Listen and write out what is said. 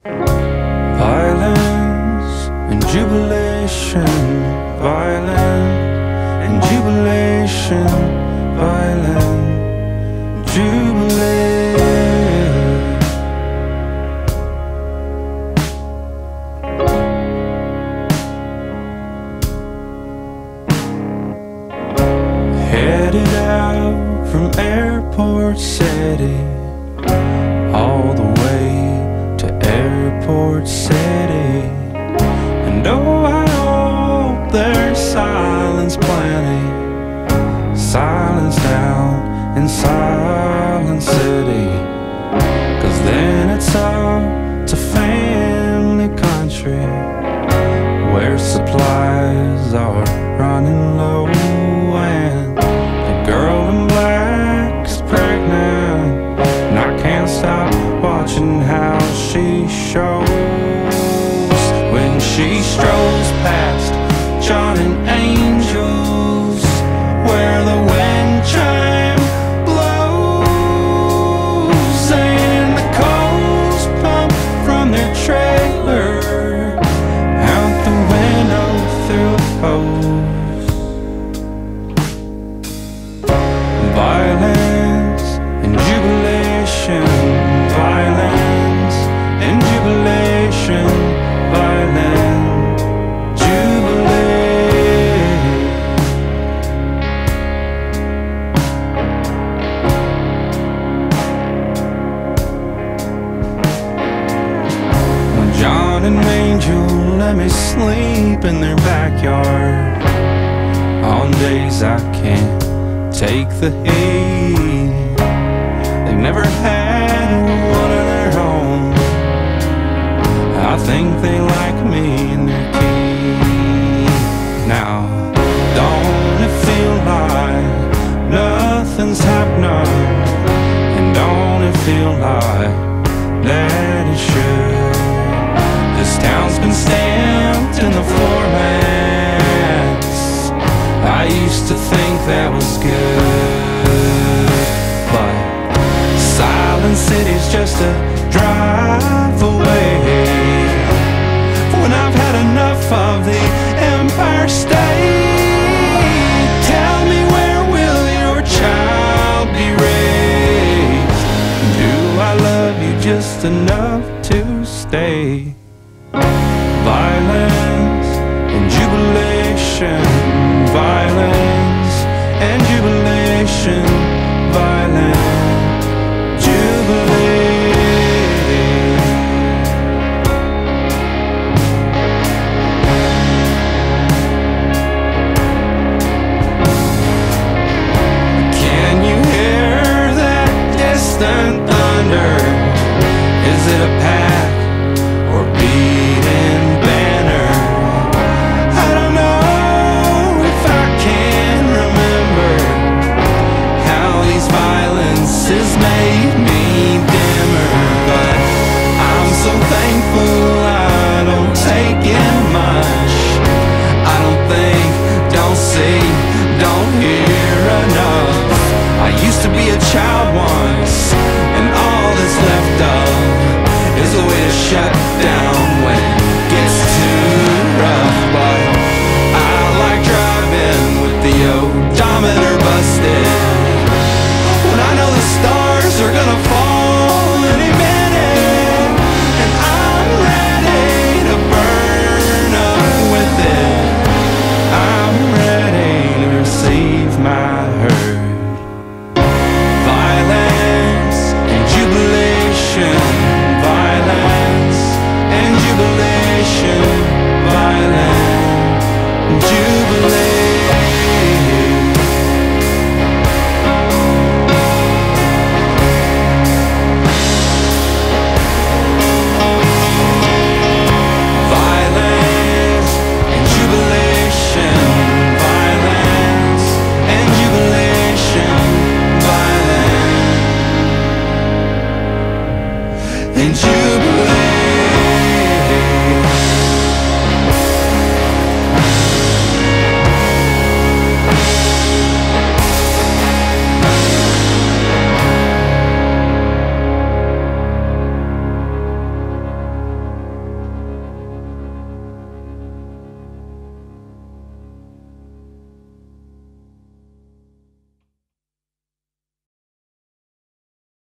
Violence and jubilation, violence and jubilation, violent jubilee. Headed out from Airport City, all the way to Airport City. And oh, I hope there's silence plenty, silence down in Silent City. 'Cause then it's up to family country, where supplies are running low, and the girl in black is pregnant, and I can't stop watching how she shows when she strolls past John and Angel's, where the wind chime blows and the coals pump from their trailer out the window through the hose. Violence and jubilation, violence and jubilation, violent jubilee. When John and Angel let me sleep in their backyard on days I can't take the heat, they've never had one of their own. I think they like me in their key. Now, don't it feel like nothing's happening? And don't it feel like that it should? This town's been stamped in the floor mats. I used to think that was good, but Silent City's just a drive away. When I've had enough of the Empire State, tell me, where will your child be raised? Do I love you just enough to stay? Violence and jubilation, violence and jubilation, violent jubilee. Can you hear that distant thunder? Is it a pack or beating banner? I don't know if I can remember how these violences made me dimmer, but I'm so thankful I don't take in much. I don't think, don't see, don't hear enough. I used to be a child once, and all that's left of is a way to shut down when it gets too rough. But I like driving with the odometer busted, when I know the stars are gonna fall any minute, and I'm ready to burn up with it. I'm ready to receive my hurt. Violence and jubilation, violence and jubilation, violent jubilee. Violence and jubilation, violence and jubilation, violent and jubilee.